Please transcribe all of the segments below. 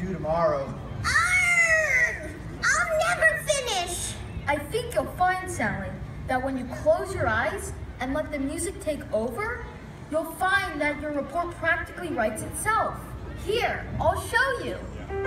due tomorrow. Arrgh! I'll never finish. I think you'll find, Sally, that when you close your eyes and let the music take over, you'll find that your report practically writes itself. Here, I'll show you.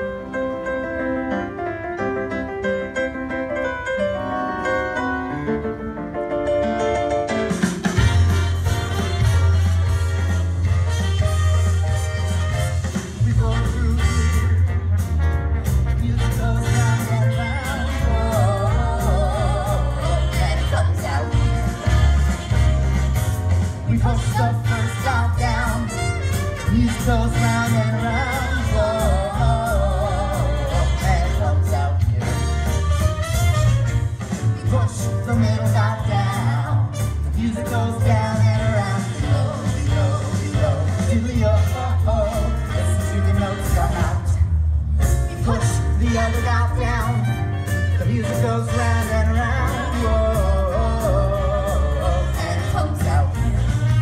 Goes round and around, whoa, and it comes out here. We push the middle valve down, the music goes down and around, below, below, below, below, oh, listen to the notes come out. We push the other valve down, the music goes round and around, whoa, and it comes out here.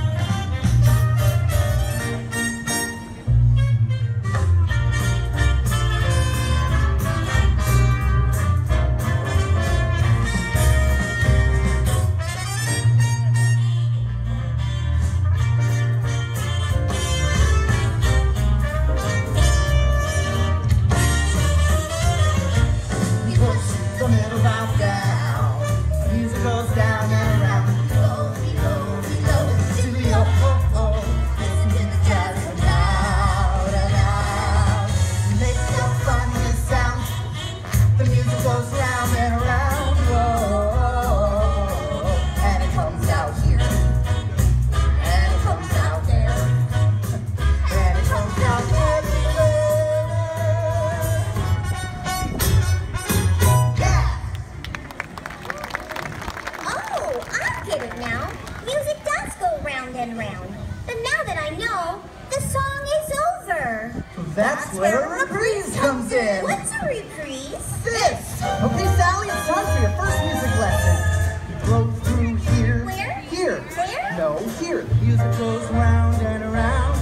That's where a reprise comes in. What's a reprise? This! Okay, Sally, it's time for your first music lesson. You blow through here. Where? Here. Where? No, here. The music goes round and around.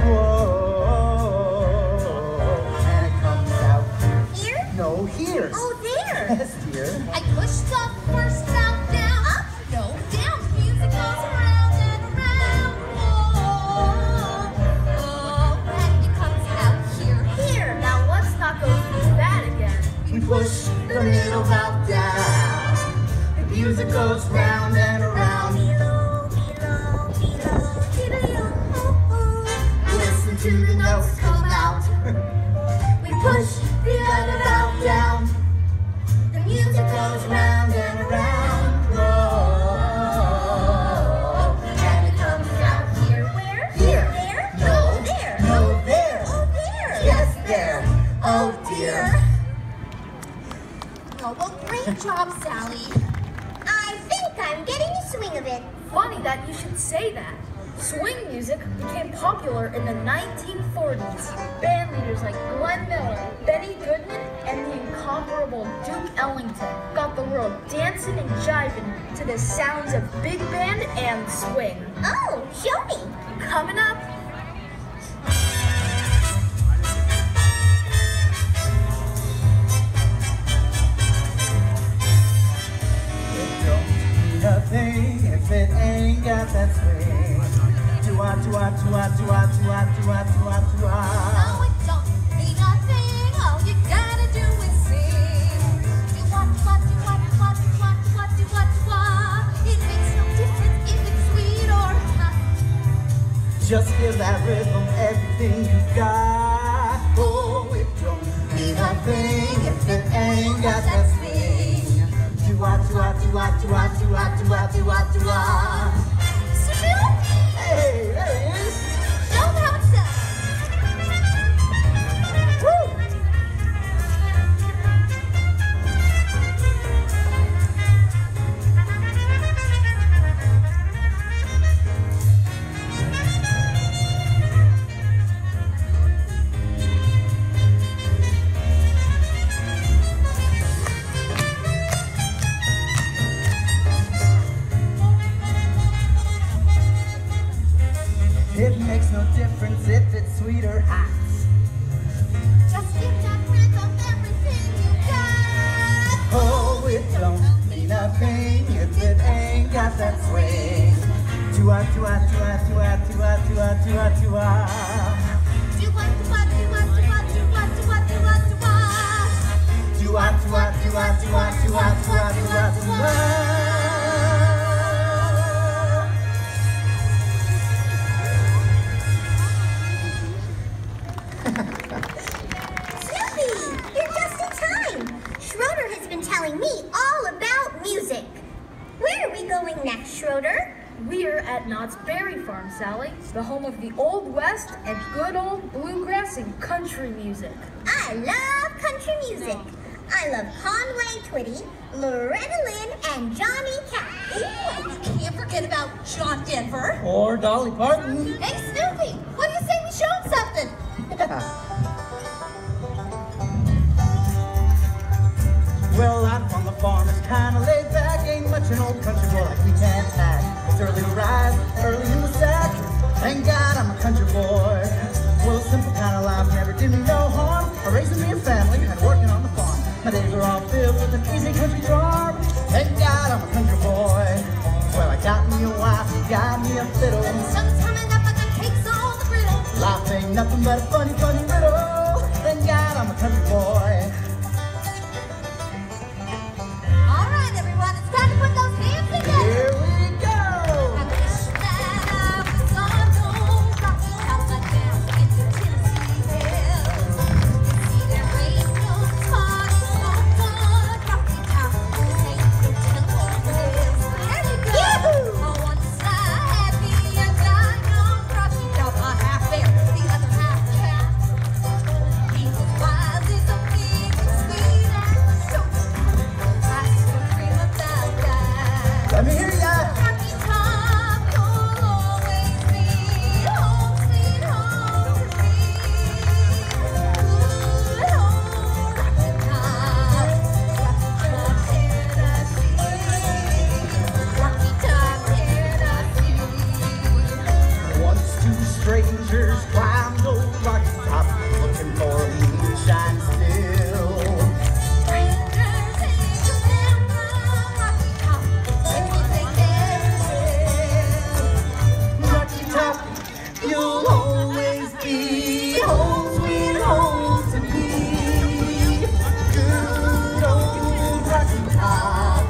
Whoa. And it comes out. Here? No, here. Oh, there. Yes, dear. I pushed the first valve down. Up? No, down. The music goes around and around. Whoa. And it comes out here. Here. Now let's not go through that again. We push the middle valve down. The music goes round and around. Below, below, below, below. Listen to the notes come out. We push the other valve down. The music goes round and around. Whoa. And it comes out here. Where? Here. There? No. There. No, there. Oh, there. Yes, there. Oh, dear. Oh, well, great job, Sally. I think I'm getting the swing of it. Funny that you should say that. Swing music became popular in the 1940s. Band leaders like Glenn Miller, Benny Goodman, and the incomparable Duke Ellington got the world dancing and jiving to the sounds of big band and swing. Oh, show me. Coming up. It don't mean a thing if it ain't got that swing. Do-ah, do-ah, do-ah, do-ah, do-ah, do-ah, do-ah, do-ah. No, it don't mean a thing. All you gotta do is sing. Do-wah, do-wah, do-wah, do-wah, do-wah, do-wah, do-wah, do-wah. It makes no difference if it's sweet or hot. Just give that rhythm everything you've got. Oh, it don't mean a thing if it ain't got that swing. Do-ah, do-ah, do-ah, do-ah, do-ah, do-ah, do-ah, do-ah. Hey, there he is. Show them how it's done. Woo! It makes no difference if it's sweet or hot. Just give that got that swing. Tua, tua, tua, tua, tua, tua, tua, tua. Tua, tua, tua, tua, tua, tua, tua, tua. Tua, tua, tua, tua, tua, tua, tua, tua. Snoopy, you're just in time. Schroeder has been telling me all about music. Where are we going next, Schroeder? We're at Knott's Berry Farm, Sally, the home of the Old West and good old bluegrass and country music. I love country music. I love Conway Twitty, Loretta Lynn, and Johnny Cash. Ooh, and you can't forget about John Denver. Or Dolly Parton. Hey, Snoopy, what do you say we show him something? Well, I'm from the farm, it's kinda laid back. Ain't much an old country boy like we can't hack. It's early to rise, early in the sack. Thank God I'm a country boy. Well, a simple kind of life never did me no harm. Raising me a family and working on the farm. My days are all filled with an easy country charm. Thank God I'm a country boy. Well, I got me a wife, got me a fiddle. The sun's coming up, I got cakes on the griddle. Life ain't nothing but a funny, funny riddle. Thank God I'm a country boy. All right, everyone, it's time to put those hands together. Here we go! I wish that I was on old Rocky Mountain down in the Tennessee hills. See, there ain't no party, no fun. Rocky Mountain ain't no telling the hills. There you go. Oh, once I had me a giant on Rocky Mountain, a half bear, the other half cat. He was wise as a pig and sweet and so I still dream about that. Let me hear ya! Rocky Top will always be home, sweet home to me. Good old Rocky Top, Tennessee. Rocky Top, Tennessee. Once two strangers climbed old Rocky Top, looking for a moonshine still. Strangers ain't them from Rocky Top, if you think they're Rocky Top, you'll always be home, sweet home to me. Good old Rocky Top,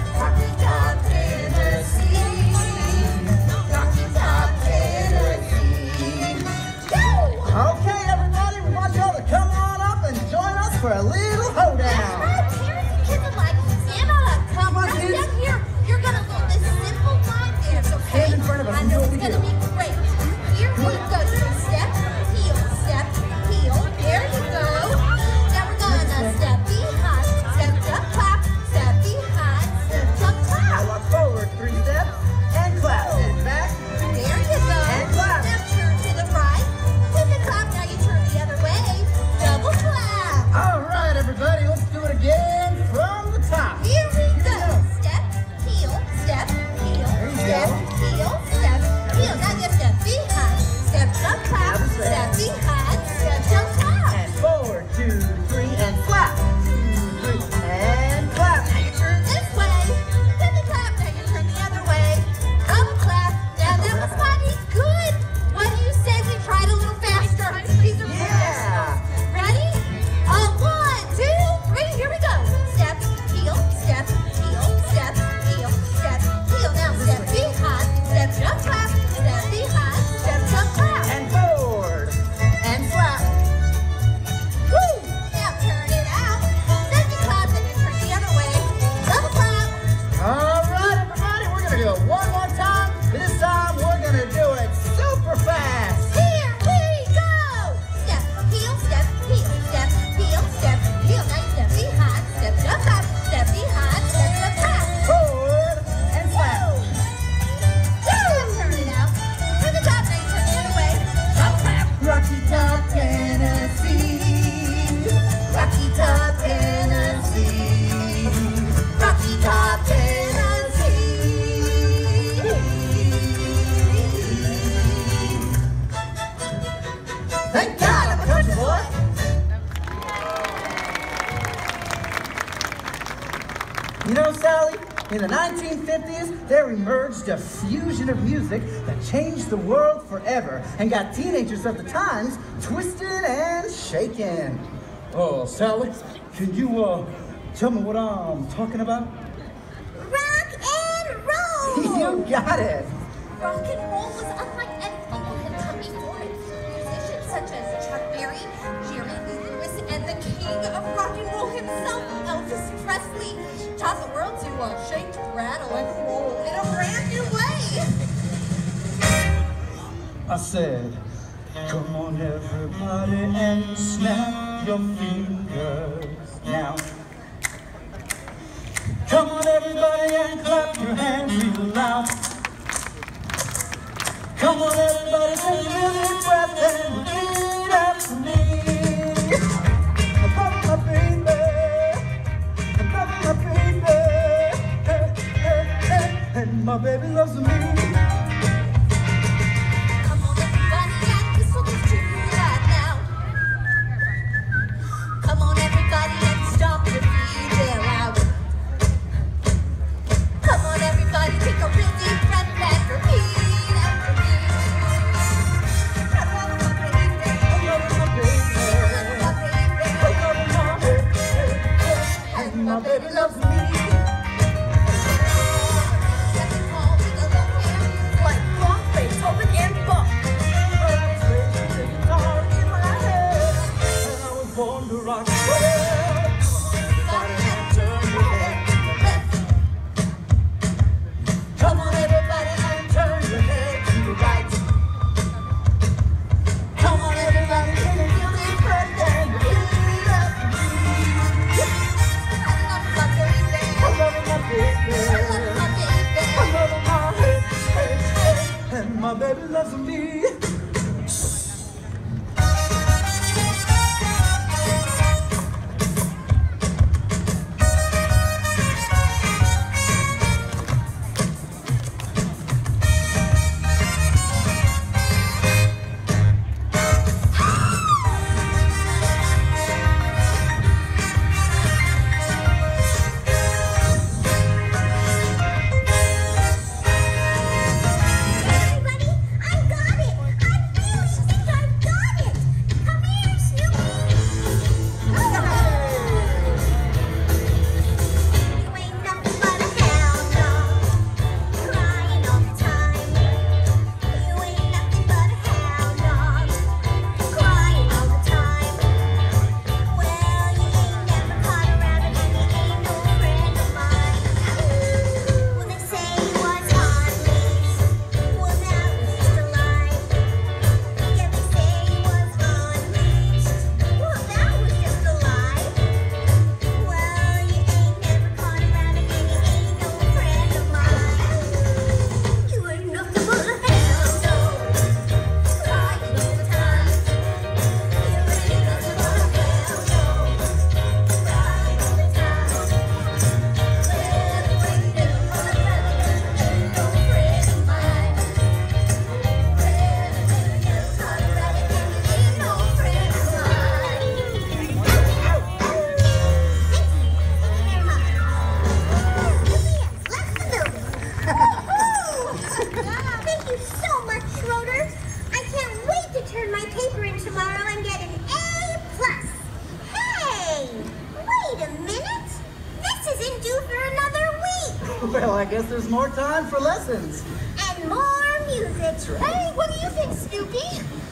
Tennessee. Rocky Top, Tennessee. Okay, everybody, we want y'all to come on up and join us for a little hoedown. Parents and kids alike, stand on, come Come on, right kids. down here. You're gonna learn this simple line dance, okay? Stand in front of us I and know do what it's we gonna do. be great. Here we go. Step, heel, step, heel. There you go. Now we're gonna step behind, step, jump, clap, step behind, step, jump, Now clap. walk forward 3 steps and clap. And back. There you go. And clap. Now turn to the right. Hit the clap. Now you turn the other way. Double clap. All right, everybody, let's do it again from the top. Here we go. go. Step, heel, step, heel, There you step, go. heel, step, heel. Now you step behind, step, jump, clap, Other step step. behind, step, jump, clap. And forward, 2, 3, and clap. 2, 3, and clap. Now you turn this way, hit the clap. Now you turn the other way, double clap. Now that was mighty good. What do you say we try it a little faster? These are Yeah. ready? 1, 2, 3, here we go. Step, heel, step, heel, step, heel, step, heel. Now step behind, step, jump, clap, step behind, step, jump, clap. And forward. And clap. Woo! Now turn it out. Then you clap, then you turn the other way. Double clap. All right, everybody, we're going to do it one more time. This time, we're going to do it super fast. Here we go. Step, heel, step, heel, step, heel, step, heel. Now you step behind, step, jump, clap, step behind, step, jump, clap. Forward and clap. Turn it out. Turn the top, now you turn the other way. Double clap. Rocky Top, Tennessee. Rocky Top, Tennessee. Rocky Top, Tennessee. Thank God I'm a country boy. You know, Sally, In the 1950s, there emerged a fusion of music that changed the world forever and got teenagers of the times twisted and shaken. Oh, Sally, can you tell me what I'm talking about? Rock and roll! You got it! Rock and roll was unlike anything that had come before it. Musicians such as Chuck Berry, Jerry Lee Lewis, and the king of rock and roll himself, Elvis Presley, taught the world to shake, rattle, and roll in a brand new way. I said, come on everybody and snap your fingers now. Come on everybody and clap your hands real loud. Come on everybody, take a really breath and repeat after me. I'm loving my baby, I'm loving my baby, hey, hey, hey, and my baby loves me. Come on everybody and whistle this tune right now. Come on everybody and stomp your feet real loud. Come on everybody, take a real deep breath and repeat after me. I love my baby, I'm loving my baby, my baby, I'm loving my baby, and my baby loves me. second call to the love hand. Like Bach, Beethoven, and Bach. I was raised with a guitar in my head, and I was born to rock. Everybody and turn your head to the left. Come on everybody and turn your head to the right. Come on everybody, take a real deep breath and repeat after me. I love my baby, I'm loving my baby, I love my baby. I'm loving my head, hey, hey, and my baby loves me. Everybody, I got it! I really think I've got it! Come here, Snoopy! You ain't nothing but a hound dog, crying all the time. You ain't nothing but a hound dog, crying all the time. Well, you ain't never caught a rabbit and you ain't no friend of mine. Well, they say you was harmless. Well, that was just a lie. Yeah, they say you was unleashed. Well, that was just a lie. Well, you ain't never caught a rabbit and you ain't no friend of mine. You ain't nothing but a hound dog, crying all the time. You ain't nothing but a hound dog, crying all the time. Well, you ain't never caught a rabbit and you ain't no friend of mine. Thank you so much, Schroeder. I can't wait to turn my paper in tomorrow and get an A+. Hey, wait a minute. This isn't due for another week. Well, I guess there's more time for lessons. And more music. Hey, what do you think, Snoopy?